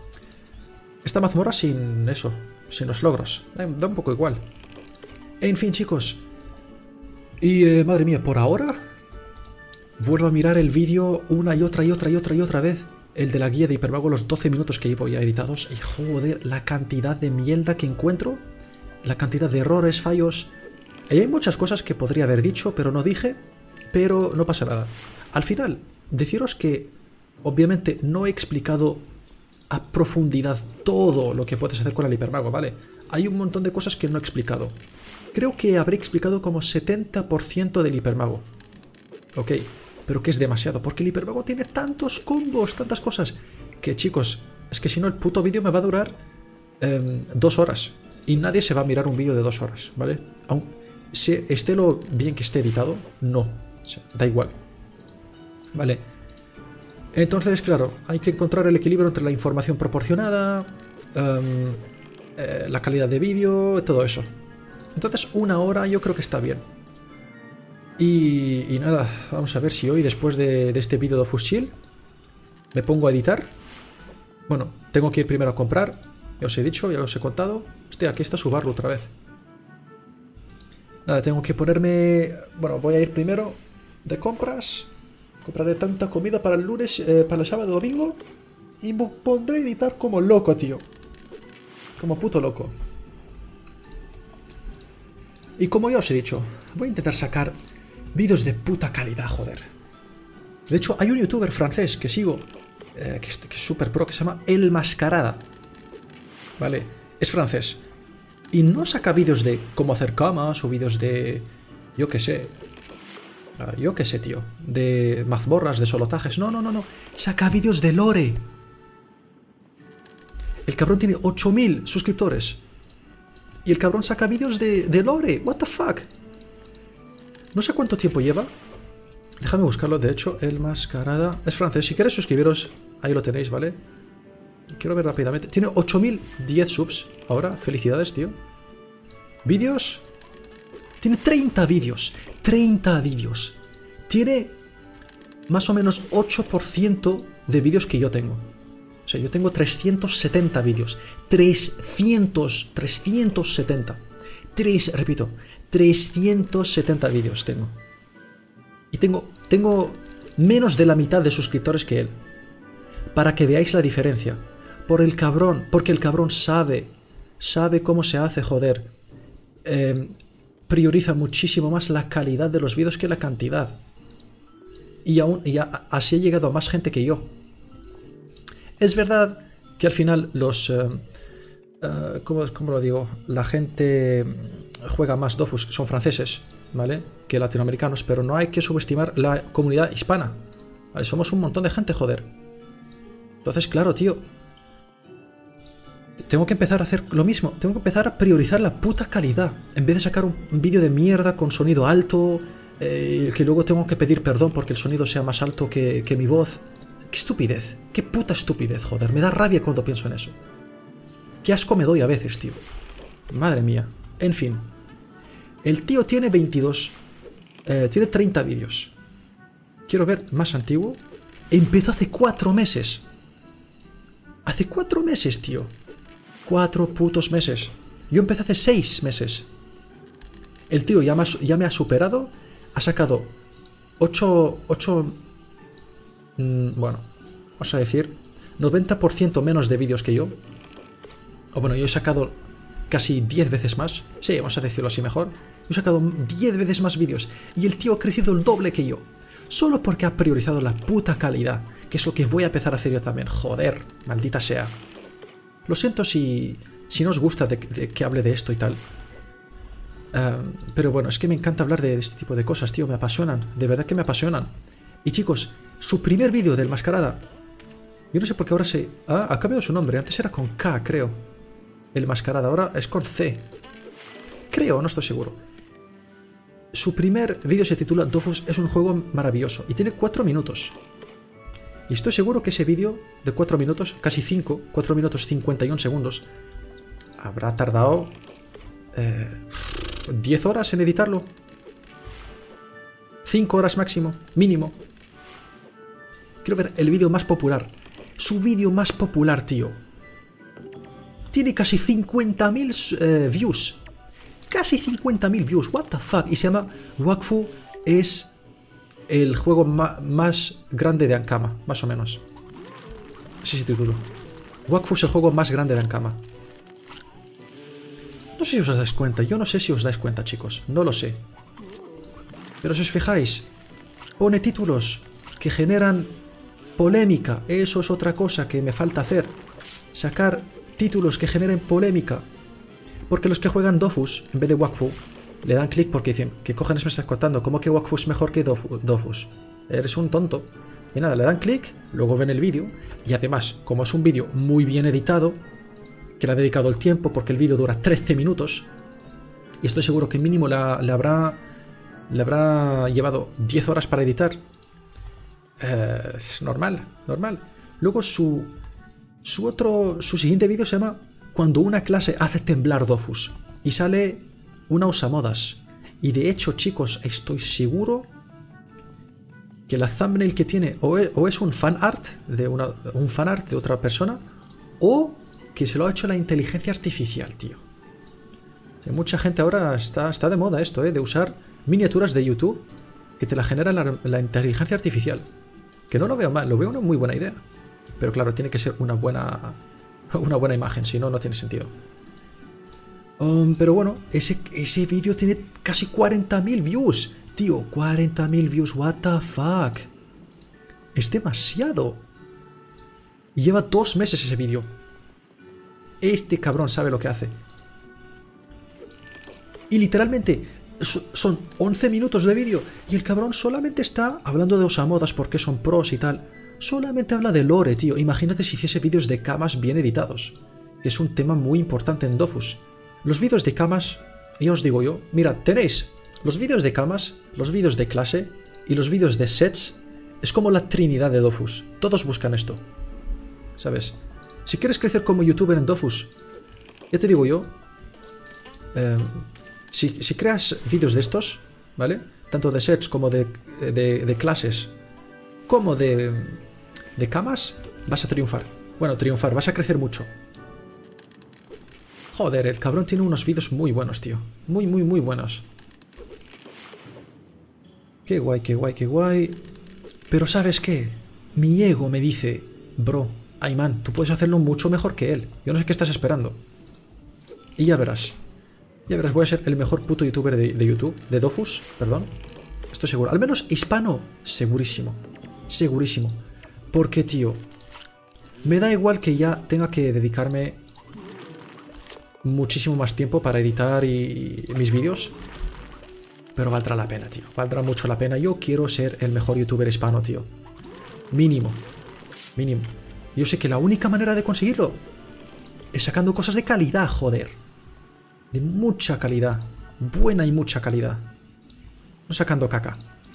Esta mazmorra sin eso. Sin los logros. Da, da un poco igual. En fin, chicos. Y, eh, madre mía, por ahora... Vuelvo a mirar el vídeo una y otra y otra y otra y otra vez. El de la guía de hipermago, los doce minutos que llevo ya editados. Y joder, la cantidad de mierda que encuentro. La cantidad de errores, fallos. Y hay muchas cosas que podría haber dicho, pero no dije. Pero no pasa nada. Al final, deciros que obviamente no he explicado a profundidad todo lo que puedes hacer con el hipermago, ¿vale? Hay un montón de cosas que no he explicado. Creo que habré explicado como setenta por ciento del hipermago. Ok, pero que es demasiado, porque el hipermago tiene tantos combos, tantas cosas, que chicos, es que si no el puto vídeo me va a durar eh, dos horas. Y nadie se va a mirar un vídeo de dos horas, ¿vale? Aun si esté lo bien que esté editado, no. O sea, da igual. Vale. Entonces, claro, hay que encontrar el equilibrio entre la información proporcionada, um, eh, la calidad de vídeo, todo eso. Entonces, una hora yo creo que está bien. Y, y nada, vamos a ver si hoy, después de, de este vídeo de Dofus Shield, me pongo a editar. Bueno, tengo que ir primero a comprar. Ya os he dicho, ya os he contado. Hostia, aquí está su barro otra vez. Nada, tengo que ponerme... Bueno, voy a ir primero de compras. Compraré tanta comida para el lunes, eh, para el sábado, domingo. Y me pondré a editar como loco, tío. Como puto loco. Y como ya os he dicho, voy a intentar sacar vídeos de puta calidad, joder. De hecho, hay un youtuber francés que sigo, eh, que es que es súper pro, que se llama El Mascarada. Vale, es francés. Y no saca vídeos de cómo hacer camas o vídeos de... Yo qué sé. Uh, yo qué sé, tío. De mazmorras, de solotajes. No, no, no, no. Saca vídeos de lore. El cabrón tiene ocho mil suscriptores. Y el cabrón saca vídeos de, de lore. What the fuck. No sé cuánto tiempo lleva. Déjame buscarlo. De hecho, El Mascarada es francés. Si queréis suscribiros, ahí lo tenéis, ¿vale? Quiero ver rápidamente. Tiene ocho mil diez subs ahora. Felicidades, tío. Vídeos. Tiene treinta vídeos. treinta vídeos. Tiene más o menos ocho por ciento de vídeos que yo tengo. O sea, yo tengo trescientos setenta vídeos. trescientos. trescientos setenta. tres, repito. trescientos setenta vídeos tengo. Y tengo, tengo menos de la mitad de suscriptores que él. Para que veáis la diferencia. Por el cabrón. Porque el cabrón sabe. Sabe cómo se hace, joder. Eh, prioriza muchísimo más la calidad de los vídeos que la cantidad. Y, aún, y a, así ha llegado a más gente que yo. Es verdad que al final los... Uh, uh, ¿cómo, ¿Cómo lo digo? La gente juega más Dofus, son franceses, ¿vale? Que latinoamericanos, pero no hay que subestimar la comunidad hispana. ¿Vale? Somos un montón de gente, joder. Entonces, claro, tío. Tengo que empezar a hacer lo mismo. Tengo que empezar a priorizar la puta calidad. En vez de sacar un, un vídeo de mierda con sonido alto, eh, que luego tengo que pedir perdón porque el sonido sea más alto que, que mi voz. ¡Qué estupidez! ¡Qué puta estupidez, joder! Me da rabia cuando pienso en eso. ¡Qué asco me doy a veces, tío! Madre mía. En fin. El tío tiene veintidós. Eh, tiene treinta vídeos. Quiero ver más antiguo. Empezó hace cuatro meses. Hace cuatro meses, tío. Cuatro putos meses. Yo empecé hace seis meses. El tío ya me ha, ya me ha superado. Ha sacado ocho... ocho... Bueno, vamos a decir noventa por ciento menos de vídeos que yo. O bueno, yo he sacado casi diez veces más. Sí, vamos a decirlo así mejor. Yo he sacado diez veces más vídeos. Y el tío ha crecido el doble que yo. Solo porque ha priorizado la puta calidad. Que es lo que voy a empezar a hacer yo también. Joder, maldita sea. Lo siento si, si no os gusta de, de que hable de esto y tal. Um, pero bueno, es que me encanta hablar de este tipo de cosas, tío. Me apasionan. De verdad que me apasionan. Y chicos, su primer vídeo del Mascarada. Yo no sé por qué ahora se... Ah, ha cambiado su nombre. Antes era con K, creo. El Mascarada. Ahora es con C. Creo, no estoy seguro. Su primer vídeo se titula Dofus es un juego maravilloso. Y tiene cuatro minutos. Y estoy seguro que ese vídeo de cuatro minutos, casi cinco, cuatro minutos cincuenta y un segundos, habrá tardado eh, diez horas en editarlo. cinco horas máximo, mínimo. Quiero ver el vídeo más popular. Su vídeo más popular, tío. Tiene casi cincuenta mil eh, views. Casi cincuenta mil views. What the fuck. Y se llama Wakfu es el juego ma más grande de Ankama. Más o menos. Así se titula. Wakfu es el juego más grande de Ankama. No sé si os dais cuenta. Yo no sé si os dais cuenta, chicos. No lo sé. Pero si os fijáis, pone títulos que generan polémica. Eso es otra cosa que me falta hacer. Sacar títulos que generen polémica. Porque los que juegan Dofus, en vez de Wakfu, le dan clic porque dicen, ¿qué cojones me estás contando? ¿Cómo que Wakfu es mejor que Dofus? Eres un tonto. Y nada, le dan clic, luego ven el vídeo. Y además, como es un vídeo muy bien editado, que le ha dedicado el tiempo, porque el vídeo dura trece minutos, y estoy seguro que mínimo la, le habrá... Le habrá llevado diez horas para editar. Eh, es normal, normal. Luego su, su otro, su siguiente vídeo se llama Cuando una clase hace temblar Dofus. Y sale una usamodas. Y de hecho, chicos, estoy seguro que la thumbnail que tiene o es, o es un fan art de una, un fan art de otra persona, o que se lo ha hecho la inteligencia artificial, tío. O sea, mucha gente ahora está, está de moda esto, ¿eh? De usar miniaturas de YouTube que te la genera la, la inteligencia artificial. Que no lo veo mal, lo veo una muy buena idea. Pero claro, tiene que ser una buena, una buena imagen, si no, no tiene sentido. Um, pero bueno, ese, ese vídeo tiene casi cuarenta mil views. Tío, cuarenta mil views, what the fuck. Es demasiado. Y lleva dos meses ese vídeo. Este cabrón sabe lo que hace. Y literalmente son once minutos de vídeo y el cabrón solamente está hablando de Osamodas porque son pros y tal. Solamente habla de lore, tío. Imagínate si hiciese vídeos de camas bien editados, que es un tema muy importante en Dofus. Los vídeos de camas, ya os digo yo, mirad, tenéis los vídeos de camas, los vídeos de clase y los vídeos de sets. Es como la trinidad de Dofus. Todos buscan esto, ¿sabes? Si quieres crecer como youtuber en Dofus, ya te digo yo, eh, si, si creas vídeos de estos, ¿vale? Tanto de sets como de, de, de clases, como de, de camas, vas a triunfar. Bueno, triunfar, vas a crecer mucho. Joder, el cabrón tiene unos vídeos muy buenos, tío. Muy, muy, muy buenos. Qué guay, qué guay, qué guay. Pero ¿sabes qué? Mi ego me dice, bro, Ayman, tú puedes hacerlo mucho mejor que él. Yo no sé qué estás esperando. Y ya verás. Ya verás, voy a ser el mejor puto youtuber de, de YouTube. De Dofus, perdón. Estoy seguro. Al menos hispano, segurísimo. Segurísimo. Porque, tío, me da igual que ya tenga que dedicarme muchísimo más tiempo para editar y, y mis vídeos. Pero valdrá la pena, tío. Valdrá mucho la pena. Yo quiero ser el mejor youtuber hispano, tío. Mínimo. Mínimo. Yo sé que la única manera de conseguirlo es sacando cosas de calidad, joder. De mucha calidad. Buena y mucha calidad. No sacando caca.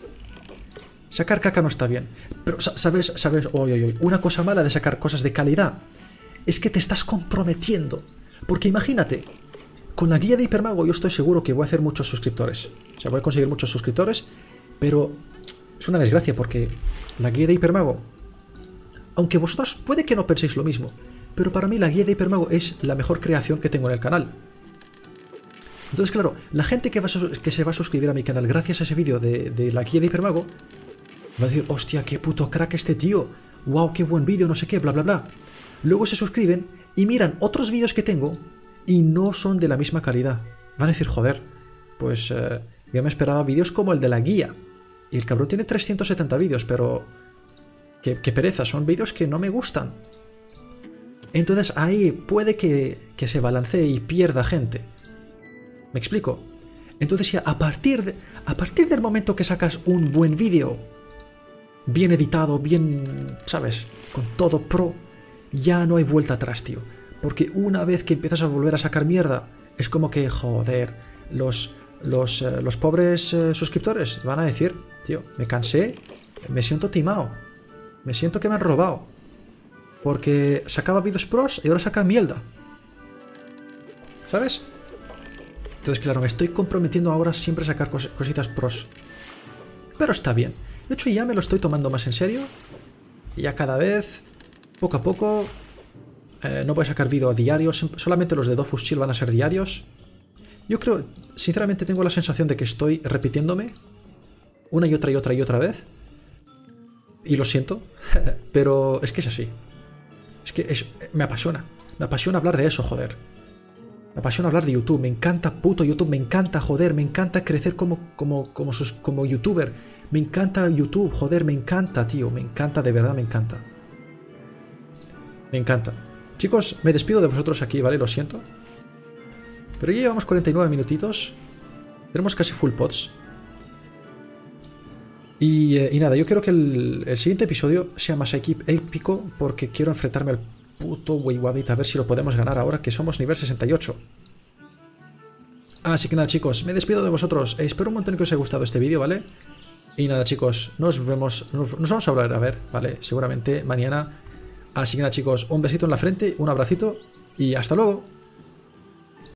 Sacar caca no está bien. Pero, ¿sabes? ¿Sabes? Oy, oy, oy. Una cosa mala de sacar cosas de calidad es que te estás comprometiendo. Porque imagínate, con la guía de Hipermago yo estoy seguro que voy a hacer muchos suscriptores. O sea, voy a conseguir muchos suscriptores, pero es una desgracia porque la guía de Hipermago, aunque vosotros puede que no penséis lo mismo, pero para mí la guía de Hipermago es la mejor creación que tengo en el canal. Entonces, claro, la gente que, va a, que se va a suscribir a mi canal gracias a ese vídeo de, de la guía de Hipermago va a decir, hostia, qué puto crack este tío, wow, qué buen vídeo, no sé qué, bla, bla, bla. Luego se suscriben y miran otros vídeos que tengo y no son de la misma calidad. Van a decir, joder, pues eh, yo me esperaba vídeos como el de la guía. Y el cabrón tiene trescientos setenta vídeos, pero qué, qué pereza, son vídeos que no me gustan. Entonces ahí puede que, que se balancee y pierda gente. ¿Me explico? Entonces ya a partir, de, a partir del momento que sacas un buen vídeo, bien editado, bien, ¿sabes? Con todo pro, ya no hay vuelta atrás, tío. Porque una vez que empiezas a volver a sacar mierda, es como que, joder, los, los, eh, los pobres eh, suscriptores van a decir, tío, me cansé, me siento timado, me siento que me han robado. Porque sacaba vídeos pros y ahora saca mierda. ¿Sabes? Entonces, claro, me estoy comprometiendo ahora siempre a sacar cos cositas pros. Pero está bien. De hecho, ya me lo estoy tomando más en serio. Y ya cada vez, poco a poco, eh, no voy a sacar vídeo a diario. Solamente los de Dofus Chill van a ser diarios. Yo creo, sinceramente tengo la sensación de que estoy repitiéndome una y otra y otra y otra vez. Y lo siento, pero es que es así. Es que es, me apasiona. Me apasiona hablar de eso, joder. Me apasiona hablar de YouTube. Me encanta puto YouTube. Me encanta, joder. Me encanta crecer como, como, como, sus, como youtuber. Me encanta YouTube, joder. Me encanta, tío. Me encanta, de verdad me encanta. Me encanta. Chicos, me despido de vosotros aquí, ¿vale? Lo siento. Pero ya llevamos cuarenta y nueve minutitos. Tenemos casi full pots. Y, eh, y nada, yo quiero que el, el siguiente episodio sea más épico porque quiero enfrentarme al puto Weywabbit a ver si lo podemos ganar ahora que somos nivel sesenta y ocho. Así que nada, chicos, me despido de vosotros. Espero un montón que os haya gustado este vídeo, ¿vale? Y nada, chicos, nos vemos, nos, nos vamos a hablar, a ver, ¿vale? Seguramente mañana. Así que nada, chicos, un besito en la frente, un abracito y hasta luego.